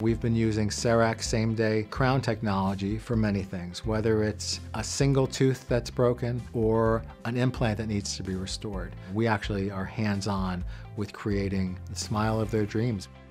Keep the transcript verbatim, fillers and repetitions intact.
We've been using Cerec same-day crown technology for many things, whether it's a single tooth that's broken or an implant that needs to be restored. We actually are hands-on with creating the smile of their dreams.